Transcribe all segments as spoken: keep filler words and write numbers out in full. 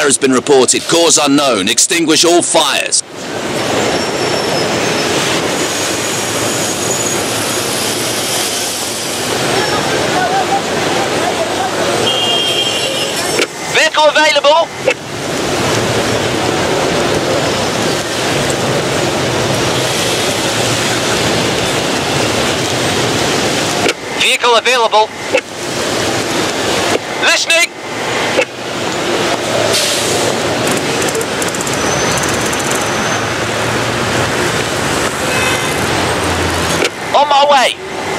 has been reported. Cause unknown. Extinguish all fires. Vehicle available. Vehicle available. Listening. On my way.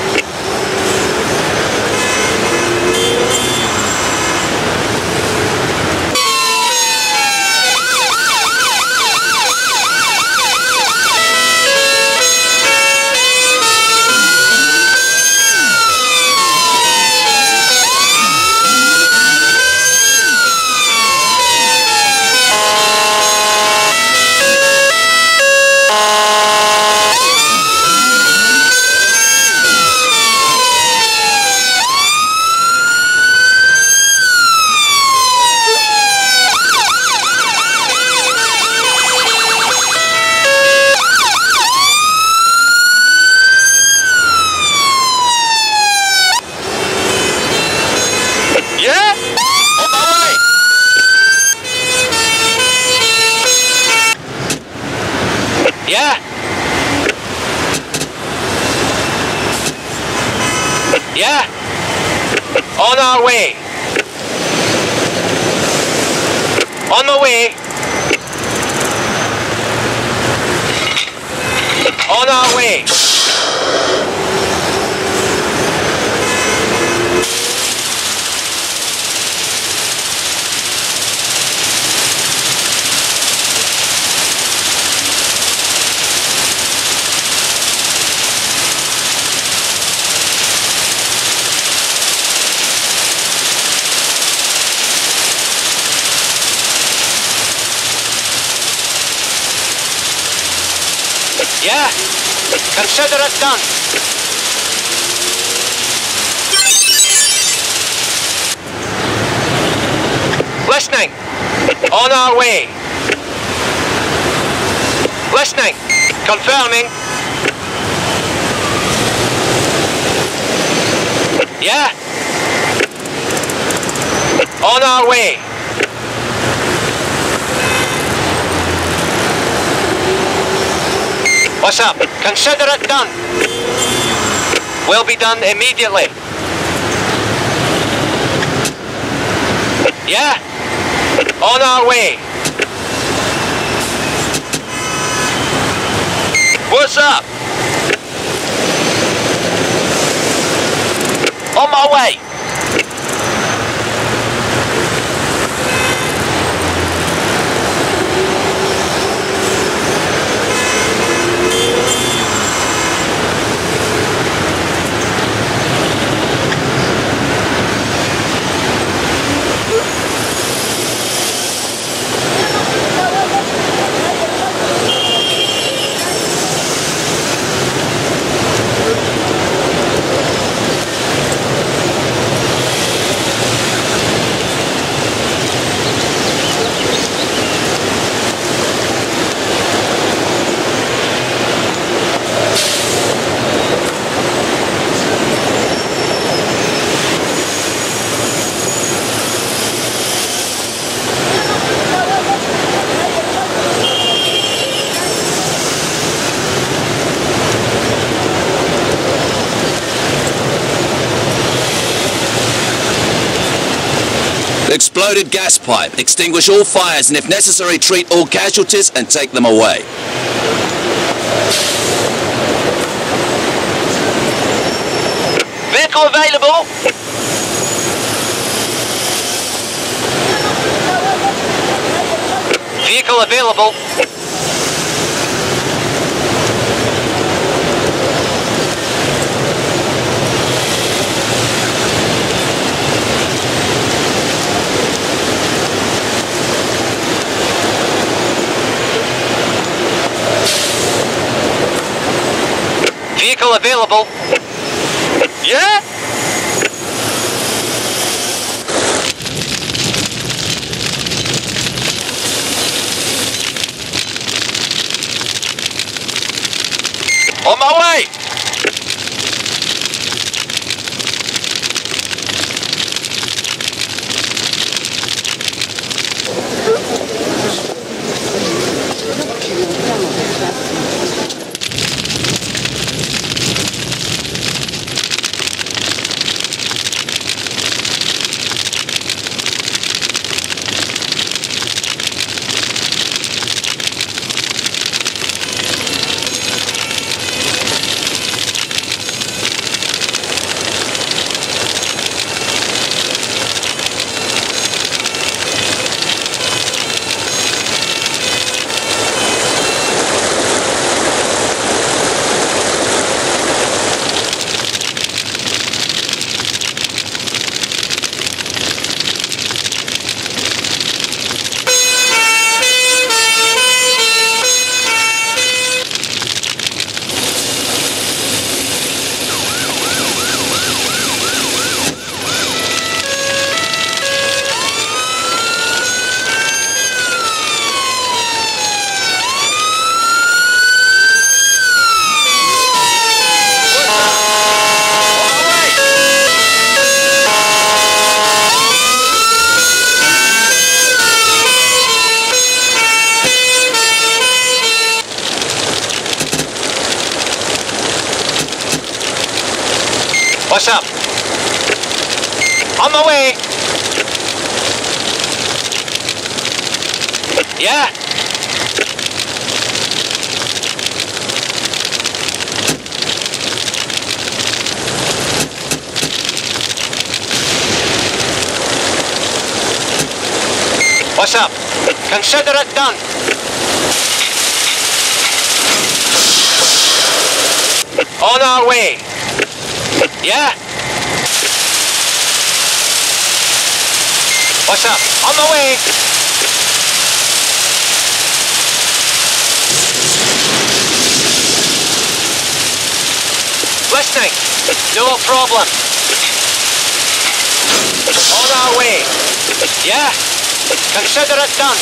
Yeah? Yeah? On our way. On the way. On our way. Yeah, consider it done. Listening. On our way. Listening. Confirming. Yeah. On our way. What's up? Consider it done. Will be done immediately. Yeah? On our way. What's up? On my way. Exploded gas pipe. Extinguish all fires and if necessary treat all casualties and take them away. Vehicle available. Vehicle available. Vehicle available. Yeah? my way! What's up? On my way! Yeah? What's up? Consider it done. On our way. Yeah? What's up? On the way! Listening. No problem. On our way. Yeah? Consider it done.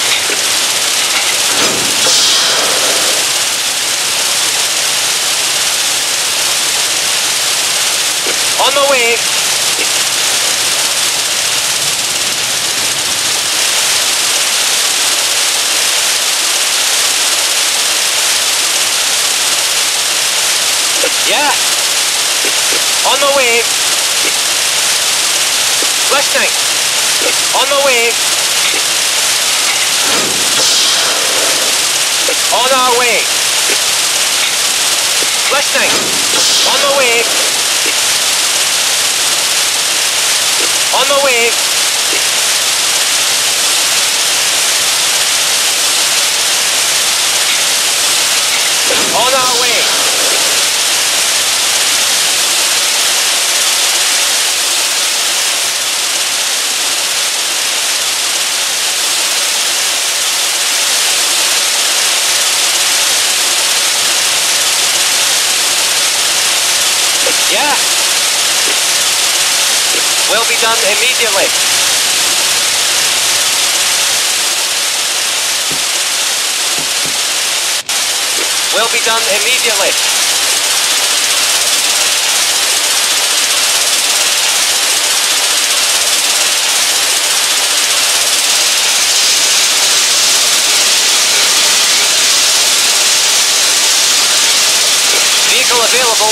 On the way. Yeah. On the way. Listening. On the way. On our way. Listening. On the way. On the way. On our way. Yeah. Will be done immediately. Will be done immediately. Vehicle available.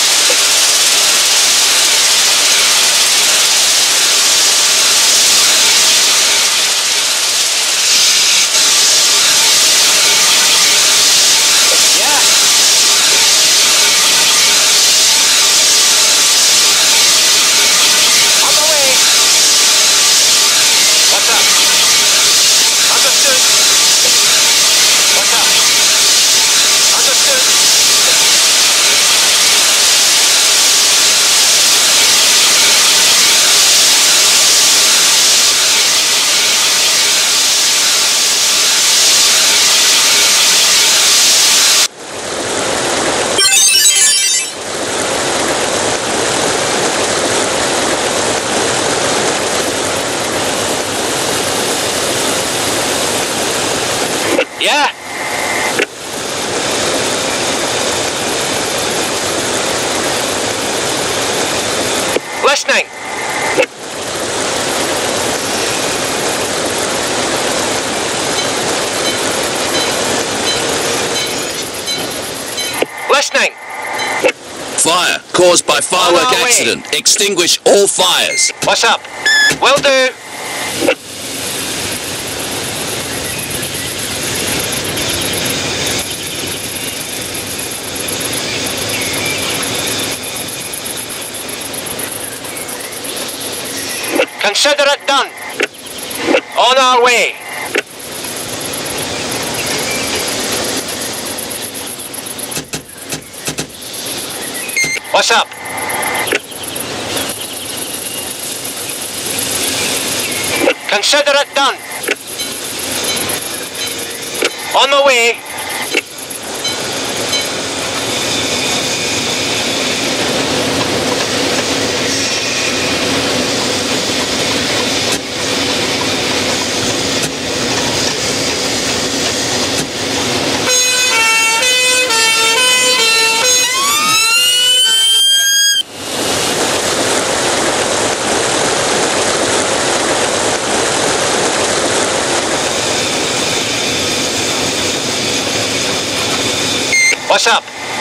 Yeah. Fire caused by firework On our way. accident. Extinguish all fires. What's up? Will do. Consider it done. On our way. What's up? Consider it done. On the way. What's up?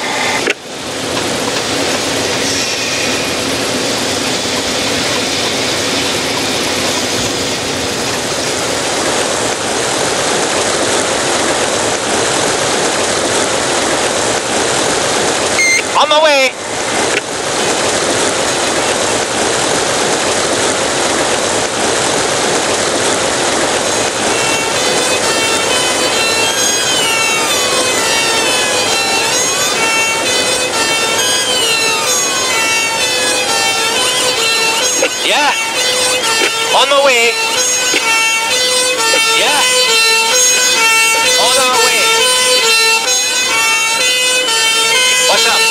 On my way. Yeah. On the way. Yeah. On our way. What's up?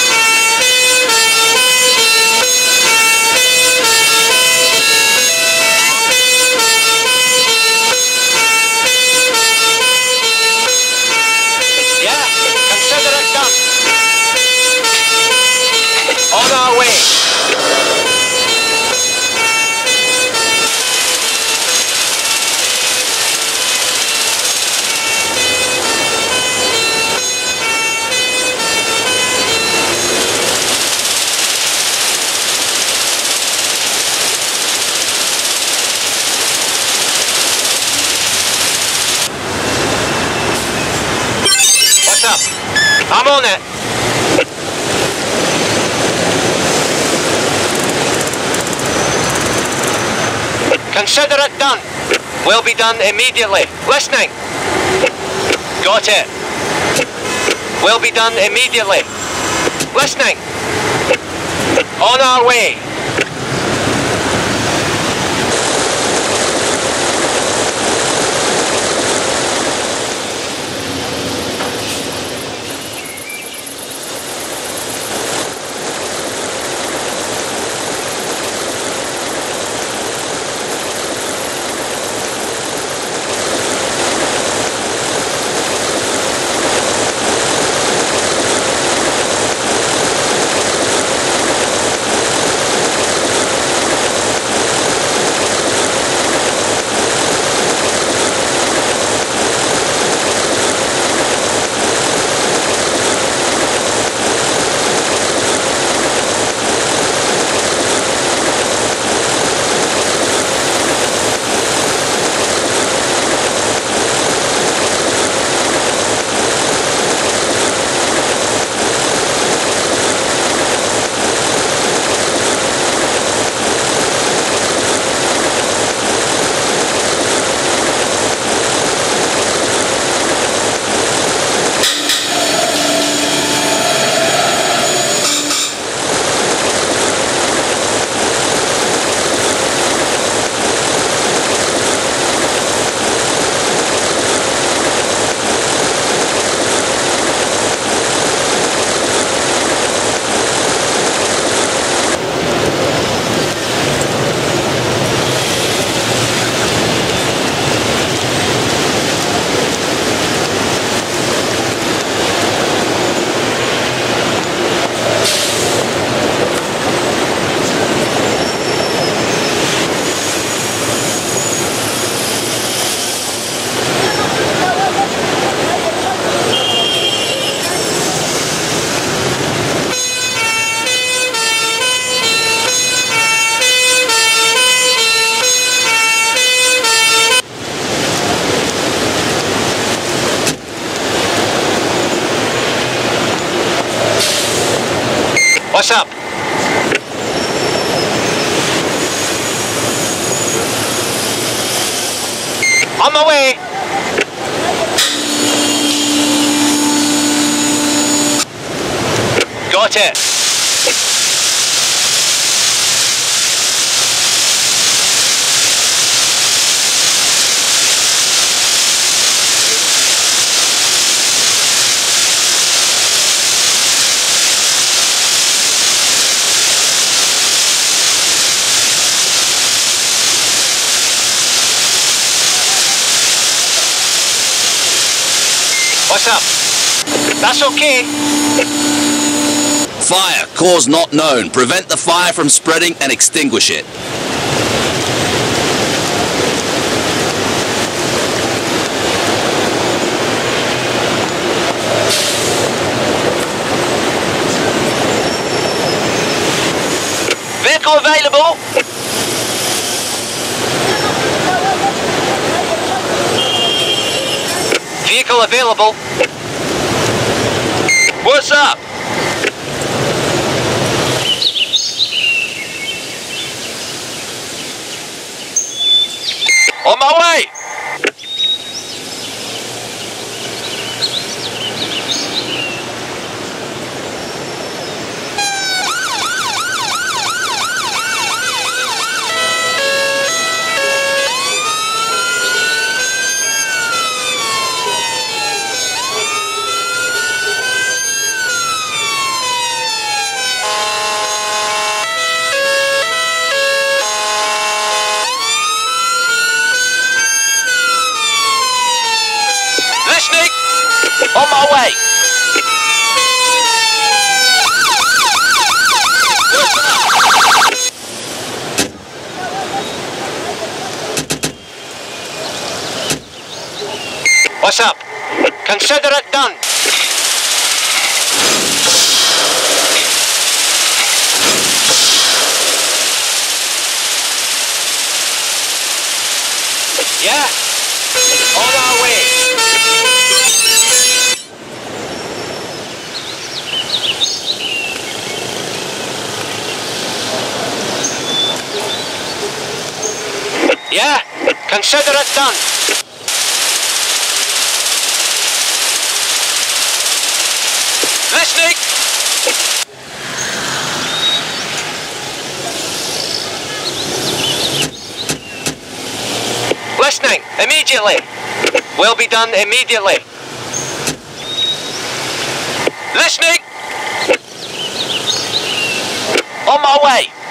Yeah. Consider it done. On our way. What's up? I'm on it. Consider it done. Will be done immediately. Listening. Got it. Will be done immediately. Listening. On our way. Got it. What's up? That's okay. Fire, cause not known. Prevent the fire from spreading and extinguish it. Vehicle available. Vehicle available. What's up? On my way. On my way. What's up? Consider it done. Yeah. On our way. Yeah, consider it done. Listening. Listening, immediately. Will be done immediately. Listening. On my way.